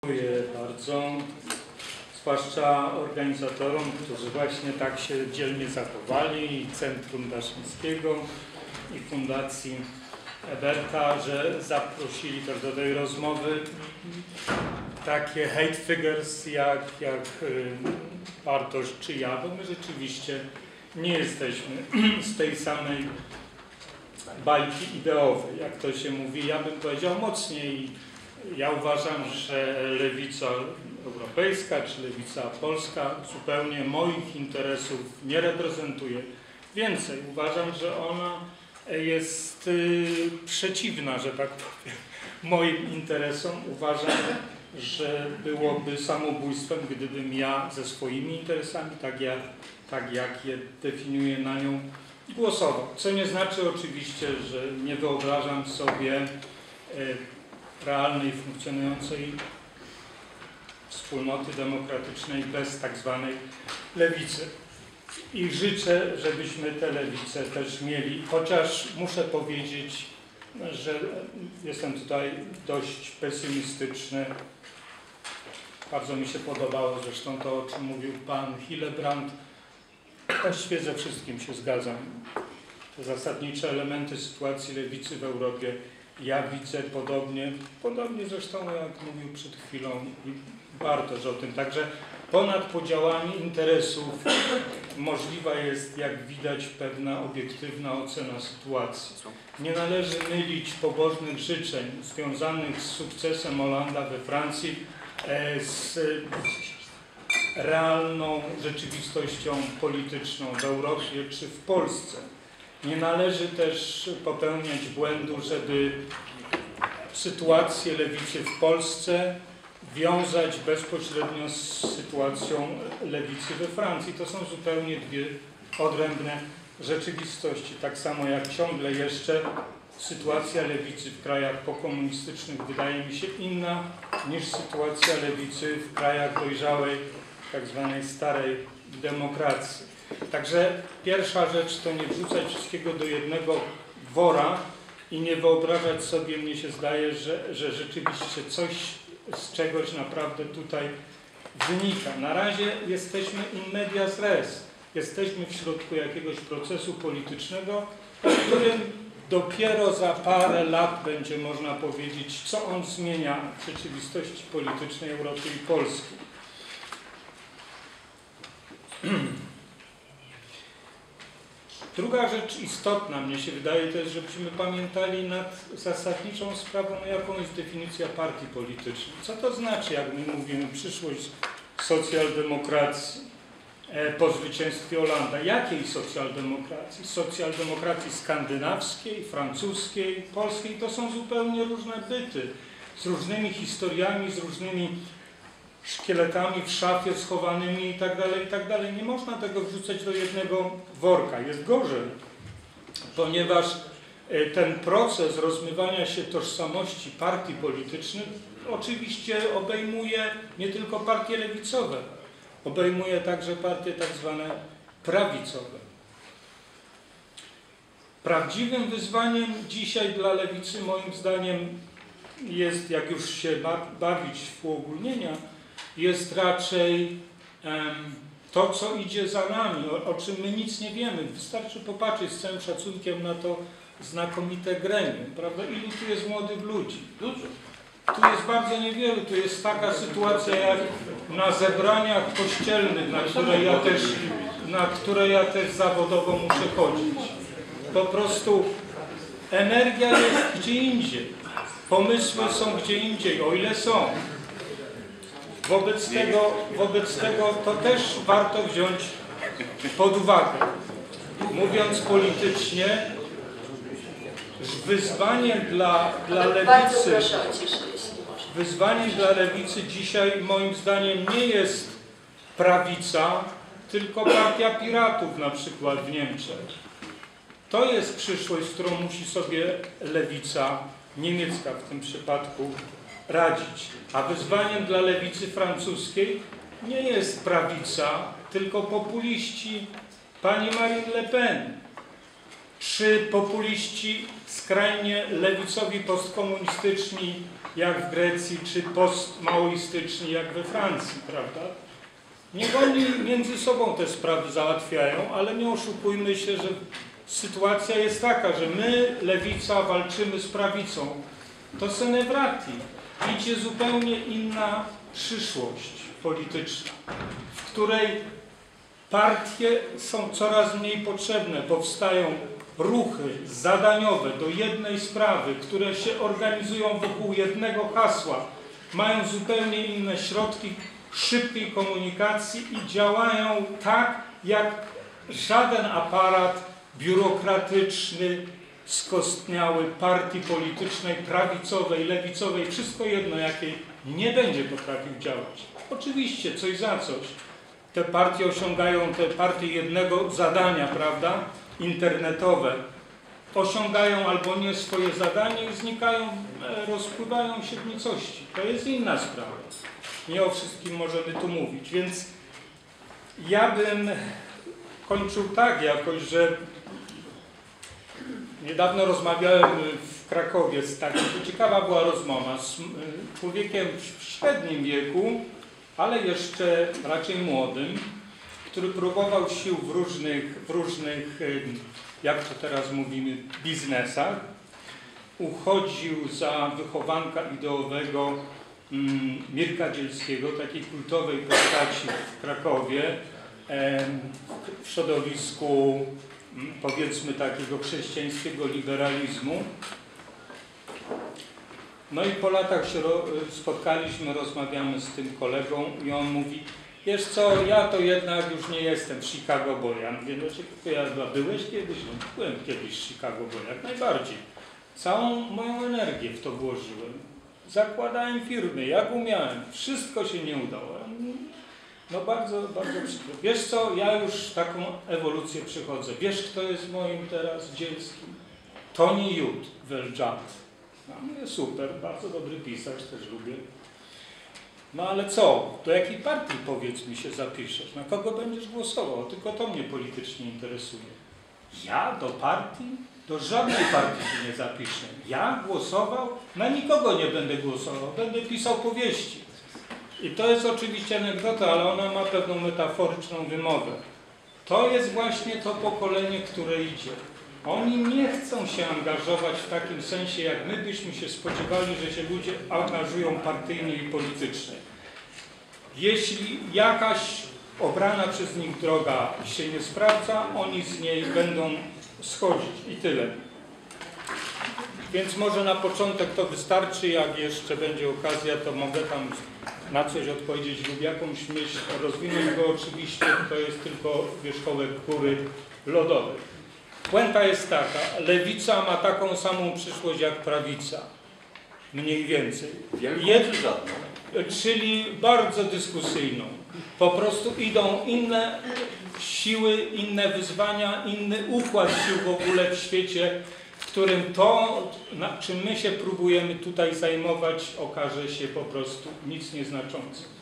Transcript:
Dziękuję bardzo, zwłaszcza organizatorom, którzy właśnie tak się dzielnie zachowali, i Centrum Daszyńskiego, i Fundacji Eberta, że zaprosili też do tej rozmowy takie hate figures jak Bartosz czy ja, bo my rzeczywiście nie jesteśmy z tej samej bajki ideowej, jak to się mówi. Ja bym powiedział mocniej. Ja uważam, że lewica europejska czy lewica polska zupełnie moich interesów nie reprezentuje. Więcej, uważam, że ona jest przeciwna, że tak powiem, moim interesom. Uważam, że byłoby samobójstwem, gdybym ja ze swoimi interesami, tak jak je definiuję, na nią głosował. Co nie znaczy oczywiście, że nie wyobrażam sobie realnej, funkcjonującej wspólnoty demokratycznej bez tak zwanej lewicy. I życzę, żebyśmy tę lewicę też mieli, chociaż muszę powiedzieć, że jestem tutaj dość pesymistyczny. Bardzo mi się podobało zresztą to, o czym mówił pan Hillebrand. Właściwie ze wszystkim się zgadzam. Te zasadnicze elementy sytuacji lewicy w Europie ja widzę podobnie zresztą jak mówił przed chwilą Bartosz o tym. Także ponad podziałami interesów możliwa jest, jak widać, pewna obiektywna ocena sytuacji. Nie należy mylić pobożnych życzeń związanych z sukcesem Hollanda we Francji z realną rzeczywistością polityczną w Europie czy w Polsce. Nie należy też popełniać błędu, żeby sytuację lewicy w Polsce wiązać bezpośrednio z sytuacją lewicy we Francji. To są zupełnie dwie odrębne rzeczywistości. Tak samo jak ciągle jeszcze sytuacja lewicy w krajach pokomunistycznych wydaje mi się inna niż sytuacja lewicy w krajach dojrzałej, tak zwanej starej demokracji. Także pierwsza rzecz to nie wrzucać wszystkiego do jednego wora i nie wyobrażać sobie, mnie się zdaje, że rzeczywiście coś z czegoś naprawdę tutaj wynika. Na razie jesteśmy in medias res. Jesteśmy w środku jakiegoś procesu politycznego, o którym dopiero za parę lat będzie można powiedzieć, co on zmienia w rzeczywistości politycznej Europy i Polski. Druga rzecz istotna, mnie się wydaje, to jest, żebyśmy pamiętali nad zasadniczą sprawą, jaką jest definicja partii politycznej. Co to znaczy, jak my mówimy, przyszłość socjaldemokracji po zwycięstwie Hollanda? Jakiej socjaldemokracji? Socjaldemokracji skandynawskiej, francuskiej, polskiej? To są zupełnie różne byty, z różnymi historiami, z różnymi szkieletami w szafie schowanymi itd. Nie można tego wrzucać do jednego worka. Jest gorzej, ponieważ ten proces rozmywania się tożsamości partii politycznych oczywiście obejmuje nie tylko partie lewicowe, obejmuje także partie tak zwane prawicowe. Prawdziwym wyzwaniem dzisiaj dla lewicy, moim zdaniem, jest, jak już się bawić w uogólnienia, jest raczej to, co idzie za nami, o czym my nic nie wiemy. Wystarczy popatrzeć z całym szacunkiem na to znakomite gremium, prawda? Ilu tu jest młodych ludzi? Dużo. Tu jest bardzo niewielu. Tu jest taka sytuacja jak na zebraniach kościelnych, na które ja też zawodowo muszę chodzić. Po prostu energia jest gdzie indziej. Pomysły są gdzie indziej, o ile są. Wobec tego to też warto wziąć pod uwagę. Mówiąc politycznie, wyzwaniem dla lewicy dzisiaj moim zdaniem nie jest prawica, tylko partia piratów na przykład w Niemczech. To jest przyszłość, z którą musi sobie lewica niemiecka w tym przypadku radzić. A wyzwaniem dla lewicy francuskiej nie jest prawica, tylko populiści pani Marine Le Pen, czy populiści skrajnie lewicowi postkomunistyczni jak w Grecji, czy postmaoistyczni jak we Francji, prawda? Niech oni między sobą te sprawy załatwiają, ale nie oszukujmy się, że sytuacja jest taka, że my, lewica, walczymy z prawicą. To senevrati. Idzie zupełnie inna przyszłość polityczna, w której partie są coraz mniej potrzebne, powstają ruchy zadaniowe do jednej sprawy, które się organizują wokół jednego hasła, mają zupełnie inne środki szybkiej komunikacji i działają tak, jak żaden aparat biurokratyczny, skostniały partii politycznej, prawicowej, lewicowej, wszystko jedno jakiej, nie będzie potrafił działać. Oczywiście, coś za coś. Te partie osiągają, te partie jednego zadania, prawda, internetowe, osiągają albo nie swoje zadanie i znikają, rozpływają się w nicości. To jest inna sprawa. Nie o wszystkim możemy tu mówić. Więc ja bym kończył tak jakoś, że niedawno rozmawiałem w Krakowie z takim, ciekawa była rozmowa z człowiekiem w średnim wieku, ale jeszcze raczej młodym, który próbował sił w różnych, jak to teraz mówimy, biznesach. Uchodził za wychowanka ideowego Mirka Dzielskiego, takiej kultowej postaci w Krakowie, w środowisku, powiedzmy, takiego chrześcijańskiego liberalizmu. No i po latach się spotkaliśmy, rozmawiamy z tym kolegą i on mówi: wiesz co, ja to jednak już nie jestem Chicago Boy. Ja mówię: no byłeś kiedyś? No, byłem kiedyś Chicago Boy, jak najbardziej. Całą moją energię w to włożyłem. Zakładałem firmy, jak umiałem. Wszystko się nie udało. No bardzo, bardzo przykro. Wiesz co, ja już taką ewolucję przychodzę. Wiesz, kto jest moim teraz Dzielskim? Tony Judt, Welżat. No, mówię: super, bardzo dobry pisarz, też lubię. No ale co? Do jakiej partii, powiedz mi, się zapiszesz? Na kogo będziesz głosował? Tylko to mnie politycznie interesuje. Ja do partii? Do żadnej partii się nie zapiszę. Ja głosował? Na nikogo nie będę głosował. Będę pisał powieści. I to jest oczywiście anegdota, ale ona ma pewną metaforyczną wymowę. To jest właśnie to pokolenie, które idzie. Oni nie chcą się angażować w takim sensie, jak my byśmy się spodziewali, że się ludzie angażują partyjnie i politycznie. Jeśli jakaś obrana przez nich droga się nie sprawdza, oni z niej będą schodzić i tyle. Więc może na początek to wystarczy, jak jeszcze będzie okazja, to mogę tam na coś odpowiedzieć lub jakąś myśl rozwinąć, bo oczywiście to jest tylko wierzchołek góry lodowej. Puenta jest taka: lewica ma taką samą przyszłość jak prawica. Mniej więcej. Czyli bardzo dyskusyjną. Po prostu idą inne siły, inne wyzwania, inny układ sił w ogóle w świecie, w którym to, czym my się próbujemy tutaj zajmować, okaże się po prostu nic nieznaczące.